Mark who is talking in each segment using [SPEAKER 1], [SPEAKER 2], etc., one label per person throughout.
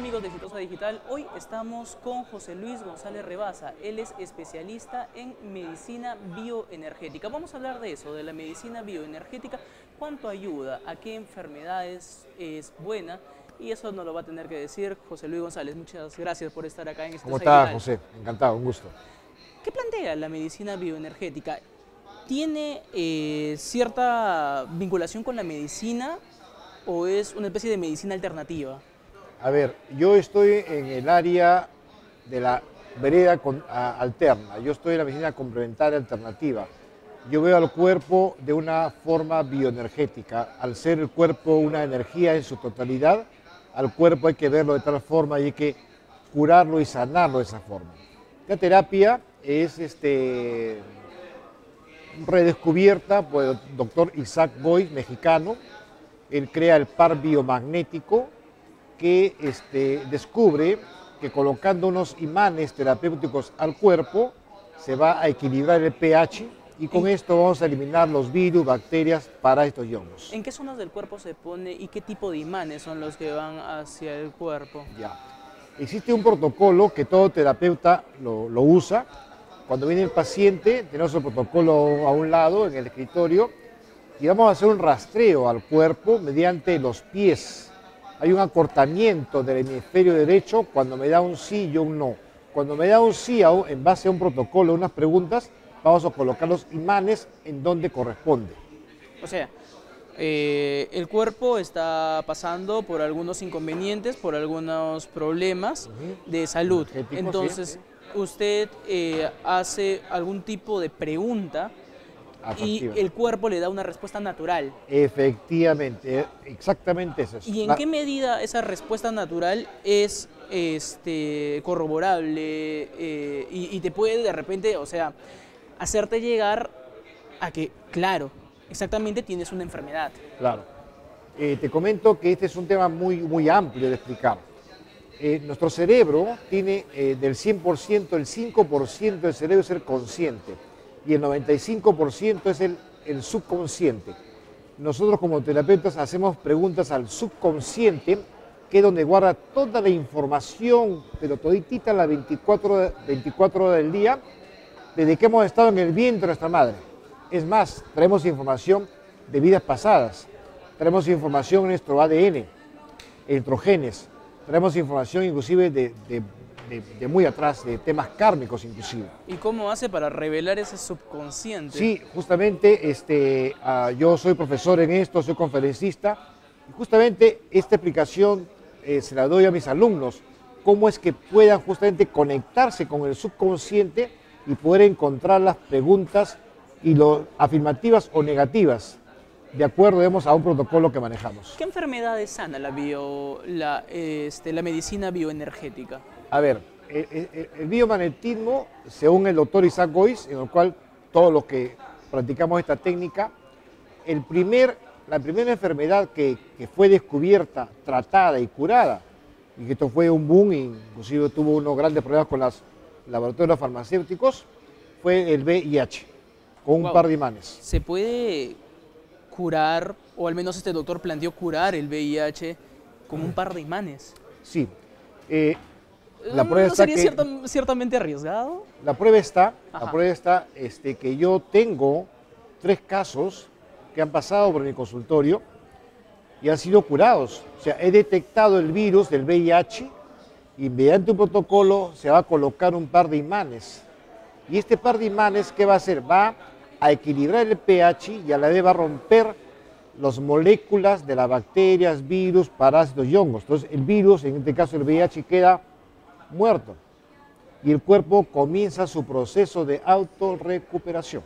[SPEAKER 1] amigos de Exitosa Digital? Hoy estamos con José Luis González Rebasa. Él es especialista en medicina bioenergética. Vamos a hablar de eso, de la medicina bioenergética, cuánto ayuda, a qué enfermedades es buena, y eso nos lo va a tener que decir José Luis González. Muchas gracias por estar acá en Exitosa
[SPEAKER 2] ¿Cómo está,
[SPEAKER 1] Digital.
[SPEAKER 2] José? Encantado, un gusto.
[SPEAKER 1] ¿Qué plantea la medicina bioenergética? ¿Tiene cierta vinculación con la medicina o es una especie de medicina alternativa?
[SPEAKER 2] A ver, yo estoy en el área de la vereda alterna, yo estoy en la medicina complementaria alternativa. Yo veo al cuerpo de una forma bioenergética. Al ser el cuerpo una energía en su totalidad, al cuerpo hay que verlo de tal forma y hay que curarlo y sanarlo de esa forma. La terapia es redescubierta por el doctor Isaac Boyd, mexicano. Él crea el par biomagnético que descubre que colocando unos imanes terapéuticos al cuerpo se va a equilibrar el pH y con esto vamos a eliminar los virus, bacterias, parásitos y hongos.
[SPEAKER 1] ¿En qué zonas del cuerpo se pone y qué tipo de imanes son los que van hacia el cuerpo?
[SPEAKER 2] Ya. Existe un protocolo que todo terapeuta lo usa. Cuando viene el paciente, tenemos el protocolo a un lado en el escritorio y vamos a hacer un rastreo al cuerpo mediante los pies. Hay un acortamiento del hemisferio derecho cuando me da un sí y un no. Cuando me da un sí en base a un protocolo, unas preguntas, vamos a colocar los imanes en donde corresponde.
[SPEAKER 1] O sea, el cuerpo está pasando por algunos inconvenientes, por algunos problemas de salud. Entonces, sí, usted hace algún tipo de pregunta y el cuerpo le da una respuesta natural.
[SPEAKER 2] Efectivamente, exactamente eso.
[SPEAKER 1] ¿Y en qué medida esa respuesta natural es corroborable y te puede de repente, o sea, hacerte llegar a que, claro, exactamente tienes una enfermedad?
[SPEAKER 2] Claro. Te comento que este es un tema muy amplio de explicar. Nuestro cerebro tiene del 100%, el 5% del cerebro es el consciente y el 95% es el subconsciente. Nosotros como terapeutas hacemos preguntas al subconsciente, que es donde guarda toda la información, pero toditita las 24 horas del día, desde que hemos estado en el vientre de nuestra madre. Es más, traemos información de vidas pasadas, traemos información en nuestro ADN, en nuestros genes, traemos información inclusive de muy atrás, de temas kármicos inclusive.
[SPEAKER 1] ¿Y cómo hace para revelar ese subconsciente?
[SPEAKER 2] Sí, justamente yo soy profesor en esto, soy conferencista, y justamente esta explicación se la doy a mis alumnos, cómo es que puedan justamente conectarse con el subconsciente y poder encontrar las preguntas y afirmativas o negativas, de acuerdo, a un protocolo que manejamos.
[SPEAKER 1] ¿Qué enfermedades sana la medicina bioenergética?
[SPEAKER 2] A ver, el biomagnetismo, según el doctor Isaac Boyd, en el cual todos los que practicamos esta técnica, la primera enfermedad que fue descubierta, tratada y curada, y que esto fue un boom, inclusive tuvo unos grandes problemas con los laboratorios farmacéuticos, fue el VIH, con un par de imanes.
[SPEAKER 1] ¿Se puede curar, o al menos este doctor planteó curar el VIH con un par de imanes?
[SPEAKER 2] Sí. La prueba
[SPEAKER 1] ¿No sería ciertamente arriesgado?
[SPEAKER 2] La prueba está que yo tengo 3 casos que han pasado por mi consultorio y han sido curados. O sea, he detectado el virus del VIH y mediante un protocolo se va a colocar un par de imanes. Y este par de imanes, ¿qué va a hacer? Va a equilibrar el pH y a la vez va a romper las moléculas de las bacterias, virus, parásitos y hongos. Entonces el virus, en este caso el VIH, queda muerto y el cuerpo comienza su proceso de autorrecuperación.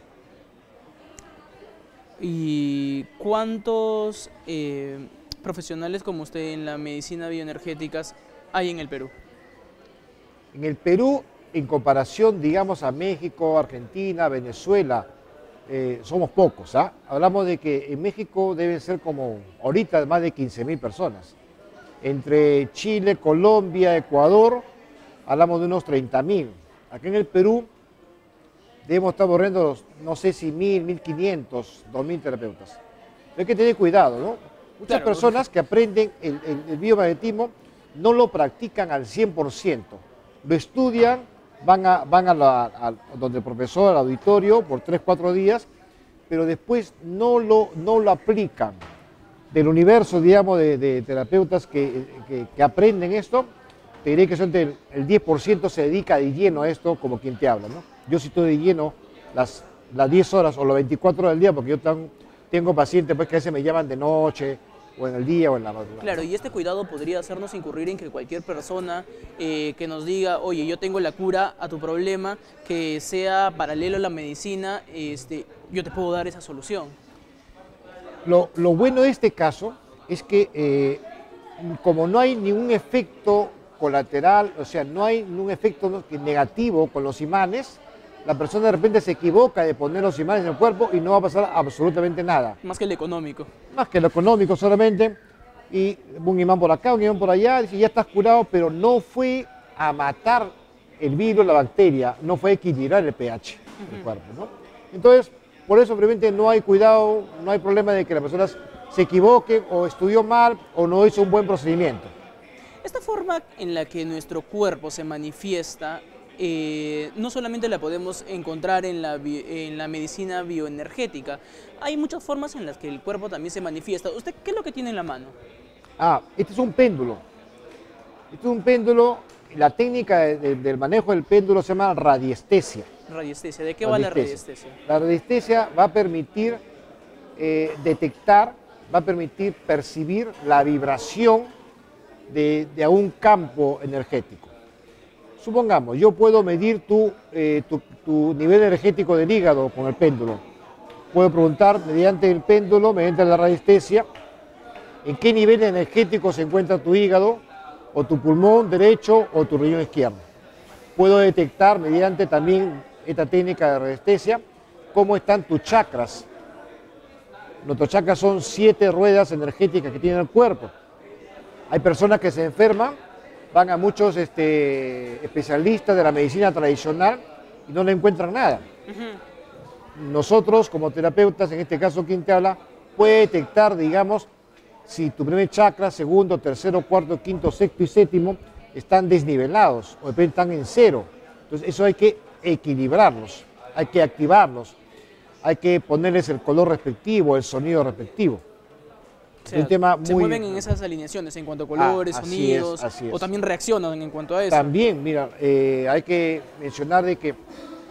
[SPEAKER 1] ¿Y cuántos profesionales como usted en la medicina bioenergética hay en el Perú?
[SPEAKER 2] En el Perú, en comparación, digamos, a México, Argentina, Venezuela, somos pocos. Hablamos de que en México deben ser como ahorita más de 15.000 personas. Entre Chile, Colombia, Ecuador, hablamos de unos 30.000. Aquí en el Perú debemos estar borrando, no sé si 1.000, 1.500, 2.000 terapeutas. Hay que tener cuidado, ¿no? Muchas personas que aprenden el biomagnetismo no lo practican al 100%. Lo estudian, van a donde el profesor, al auditorio, por 3, 4 días, pero después no lo aplican. Del universo, digamos, de terapeutas que aprenden esto, te diré que el 10% se dedica de lleno a esto, como quien te habla, ¿no? Yo sí estoy de lleno las 10 horas o las 24 horas del día, porque yo tengo pacientes pues, que a veces me llaman de noche, o en el día o en la madrugada.
[SPEAKER 1] Claro, y este cuidado podría hacernos incurrir en que cualquier persona que nos diga, oye, yo tengo la cura a tu problema, que sea paralelo a la medicina, yo te puedo dar esa solución.
[SPEAKER 2] Lo bueno de este caso es que como no hay ningún efecto colateral, o sea, no hay ningún efecto negativo con los imanes, la persona de repente se equivoca de poner los imanes en el cuerpo y no va a pasar absolutamente nada.
[SPEAKER 1] Más que el económico.
[SPEAKER 2] Más que lo económico solamente, y un imán por acá, un imán por allá, dice, ya estás curado, pero no fue a matar el virus, la bacteria, no fue a equilibrar el pH del cuerpo, ¿no? Entonces, por eso simplemente no hay cuidado, no hay problema de que las personas se equivoquen o estudió mal o no hizo un buen procedimiento.
[SPEAKER 1] Esta forma en la que nuestro cuerpo se manifiesta, no solamente la podemos encontrar en la medicina bioenergética, hay muchas formas en las que el cuerpo también se manifiesta. ¿Usted qué es lo que tiene en la mano?
[SPEAKER 2] Este es un péndulo. Este es un péndulo, la técnica del manejo del péndulo se llama radiestesia.
[SPEAKER 1] Radiestesia, ¿de qué va la radiestesia?
[SPEAKER 2] La radiestesia va a permitir detectar, va a permitir percibir la vibración de un campo energético. Supongamos, yo puedo medir tu nivel energético del hígado con el péndulo. Puedo preguntar mediante el péndulo, mediante la radiestesia, en qué nivel energético se encuentra tu hígado, o tu pulmón derecho, o tu riñón izquierdo. Puedo detectar mediante también esta técnica de radiestesia cómo están tus chakras. Nuestros chakras son 7 ruedas energéticas que tiene el cuerpo. Hay personas que se enferman, van a muchos especialistas de la medicina tradicional y no le encuentran nada. Nosotros, como terapeutas, en este caso quien te habla, puede detectar, digamos, si tu primer chakra, segundo, tercero, cuarto, quinto, sexto y séptimo están desnivelados o de repente están en 0. Entonces eso hay que equilibrarlos, hay que activarlos, hay que ponerles el color respectivo, el sonido respectivo.
[SPEAKER 1] O sea, se mueven en esas alineaciones en cuanto a colores, sonidos,
[SPEAKER 2] así es.
[SPEAKER 1] O también reaccionan en cuanto a eso.
[SPEAKER 2] También, mira, hay que mencionar de que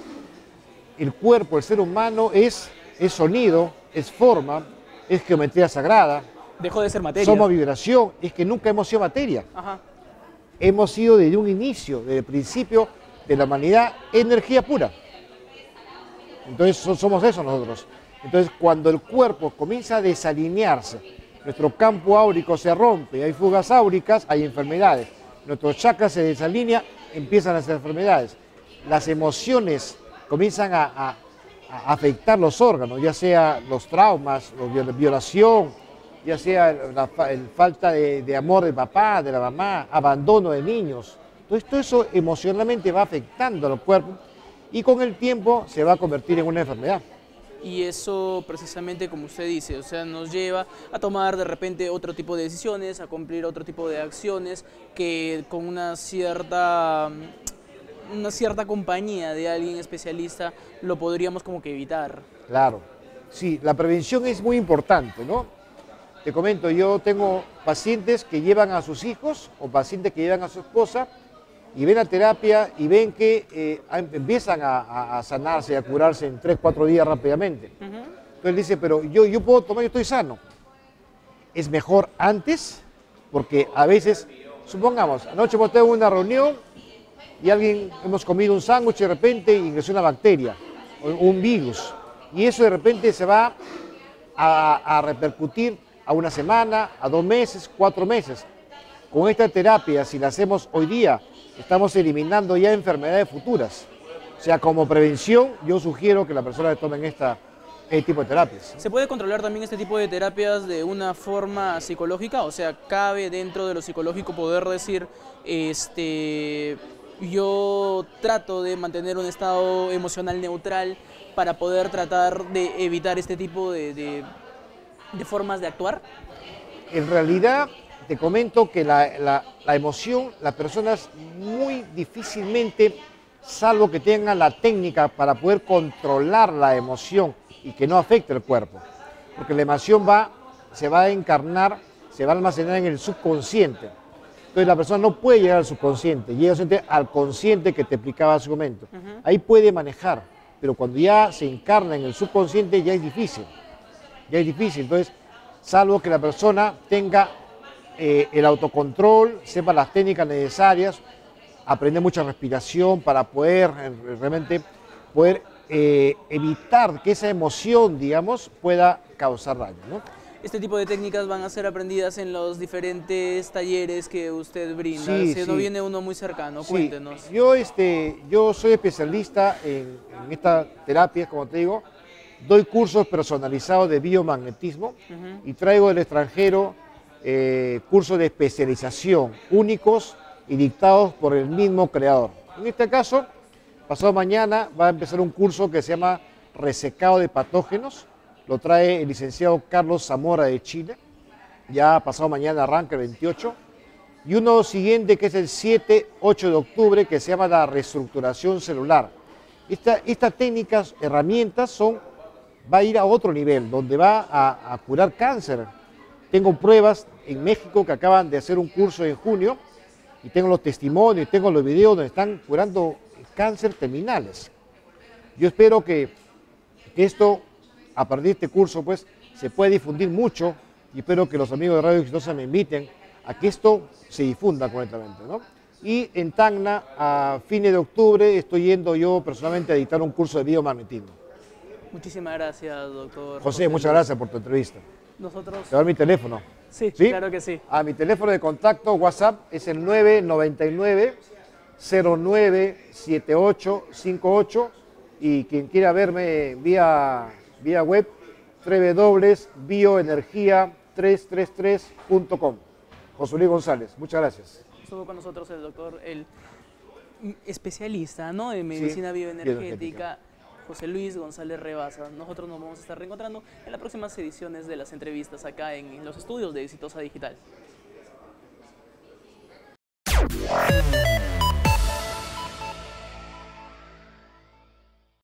[SPEAKER 2] el cuerpo, el ser humano es sonido, es forma, es geometría sagrada.
[SPEAKER 1] Dejó de ser materia.
[SPEAKER 2] Somos vibración, es que nunca hemos sido materia.
[SPEAKER 1] Ajá.
[SPEAKER 2] Hemos sido desde un inicio, desde el principio de la humanidad, energía pura. Entonces somos eso nosotros. Entonces cuando el cuerpo comienza a desalinearse, nuestro campo áurico se rompe, hay fugas áuricas, hay enfermedades. Nuestros chakras se desalinean, empiezan a hacer enfermedades. Las emociones comienzan a afectar los órganos, ya sea los traumas, la violación, ya sea la falta de amor del papá, de la mamá, abandono de niños. Entonces todo eso emocionalmente va afectando al cuerpo y con el tiempo se va a convertir en una enfermedad.
[SPEAKER 1] Y eso precisamente, como usted dice, o sea, nos lleva a tomar de repente otro tipo de decisiones, a cumplir otro tipo de acciones que con una cierta compañía de alguien especialista lo podríamos como que evitar.
[SPEAKER 2] Claro, sí, la prevención es muy importante, ¿no? Te comento, yo tengo pacientes que llevan a sus hijos o pacientes que llevan a su esposa y ven la terapia y ven que empiezan a sanarse, a curarse en 3, 4 días rápidamente. Entonces dice, pero yo puedo tomar, yo estoy sano. Es mejor antes, porque a veces, supongamos, anoche hemos tenido una reunión y hemos comido un sándwich y de repente ingresó una bacteria o un virus. Y eso de repente se va a repercutir a una semana, a 2 meses, 4 meses. Con esta terapia, si la hacemos hoy día, estamos eliminando ya enfermedades futuras. O sea, como prevención, yo sugiero que las personas tomen este tipo de terapias.
[SPEAKER 1] ¿Se puede controlar también este tipo de terapias de una forma psicológica? O sea, ¿cabe dentro de lo psicológico poder decir, yo trato de mantener un estado emocional neutral para poder tratar de evitar este tipo de formas de actuar?
[SPEAKER 2] En realidad, te comento que la emoción, las personas muy difícilmente, salvo que tengan la técnica para poder controlar la emoción y que no afecte el cuerpo. Porque la emoción se va a encarnar, se va a almacenar en el subconsciente. Entonces la persona no puede llegar al subconsciente, llega al consciente que te explicaba hace un momento. Ahí puede manejar, pero cuando ya se encarna en el subconsciente ya es difícil. Ya es difícil, entonces, salvo que la persona tenga el autocontrol, sepa las técnicas necesarias, aprender mucha respiración para poder realmente evitar que esa emoción, digamos, pueda causar daño, ¿no?
[SPEAKER 1] Este tipo de técnicas van a ser aprendidas en los diferentes talleres que usted brinda.
[SPEAKER 2] Sí,
[SPEAKER 1] Si
[SPEAKER 2] sí.
[SPEAKER 1] no viene uno muy cercano,
[SPEAKER 2] Sí,
[SPEAKER 1] cuéntenos.
[SPEAKER 2] yo soy especialista en esta terapia, como te digo, doy cursos personalizados de biomagnetismo y traigo del extranjero cursos de especialización únicos y dictados por el mismo creador. En este caso, pasado mañana va a empezar un curso que se llama Resecado de Patógenos, lo trae el licenciado Carlos Zamora de Chile, ya pasado mañana arranca el 28, y uno siguiente que es el 7-8 de octubre que se llama la reestructuración celular. Estas técnicas, herramientas va a ir a otro nivel, donde va a curar cáncer. Tengo pruebas en México que acaban de hacer un curso en junio y tengo los testimonios, tengo los videos donde están curando cáncer terminales. Yo espero que esto, a partir de este curso, pues, se pueda difundir mucho y espero que los amigos de Radio Exitosa me inviten a que esto se difunda correctamente, ¿no? Y en Tacna, a fines de octubre, estoy yendo yo personalmente a dictar un curso de biomagnetismo.
[SPEAKER 1] Muchísimas gracias, doctor.
[SPEAKER 2] José, muchas gracias por tu entrevista.
[SPEAKER 1] Nosotros...
[SPEAKER 2] Te voy a dar mi teléfono.
[SPEAKER 1] Sí, claro que sí.
[SPEAKER 2] Mi teléfono de contacto, WhatsApp, es el 999-097858 y quien quiera verme vía web, www.bioenergia333.com. José Luis González, muchas gracias.
[SPEAKER 1] Estuvo con nosotros el doctor, el especialista, ¿no?, en medicina bioenergética, José Luis González Rebasa. Nosotros nos vamos a estar reencontrando en las próximas ediciones de las entrevistas acá en los estudios de Exitosa Digital.